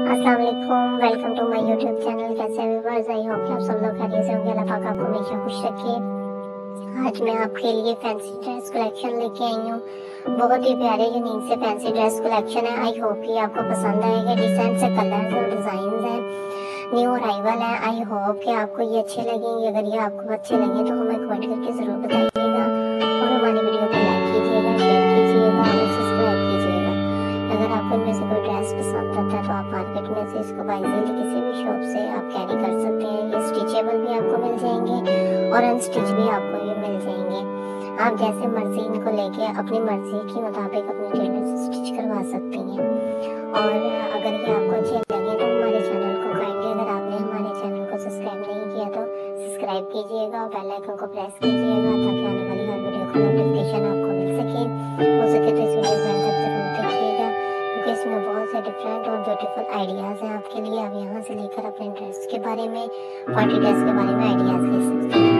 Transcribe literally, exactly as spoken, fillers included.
अस्सलाम वालेकुम, welcome to my YouTube channel. कैसे हैं व्यूअर्स? आई होप कि आप सब लोग खैरियत से होंगे। अल्लाह पाक आपको हमेशा खुश रखे। आज मैं आपके लिए फैंसी ड्रेस कलेक्शन लेके आई हूँ। बहुत ही प्यारे यूनिक से फैंसी ड्रेस कलेक्शन है। आई होप कि आपको पसंद आएगा। डिसेंट से कलर्स और डिजाइन हैं, न्यू अराइवल है। आई होप कि आपको ये अच्छे लगेंगे। अगर ये आपको अच्छे लगे तो हमें कमेंट करके जरूर बताइएगा और हमारी वीडियो को लाइक कीजिएगा, शेयर कीजिएगा और सब्सक्राइब कीजिएगा। अगर आपको इनमें से कोई ड्रेस पसंद आता है तो आप मार्केट में से इसको बाइजीली किसी भी शॉप से आप कैरी कर सकते हैं। ये स्टिचेबल भी आपको मिल जाएंगे और अनस्टिच भी आपको ये मिल जाएंगे। आप जैसे मर्जी इनको लेके अपनी मर्जी के मुताबिक अपने टेलर से स्टिच करवा सकती हैं। और अगर ये आपको अच्छे लगे तो हमारे चैनल को काइंडली, अगर आपने हमारे चैनल को सब्सक्राइब नहीं किया तो सब्सक्राइब कीजिएगा और बेल आइकन को प्रेस कीजिएगा ताकि आने वाली हर वीडियो का नोटिफिकेशन आपको मिल सके। हो सके तो इस वीडियो को अंत तक जरूर देखिएगा क्योंकि इसमें बहुत से डिफरेंट और ब्यूटीफुल आइडियाज़ हैं आपके लिए। आप यहाँ से लेकर अपने ड्रेस के बारे में, पार्टी ड्रेस के बारे में आइडियाज़ ले सकते हैं।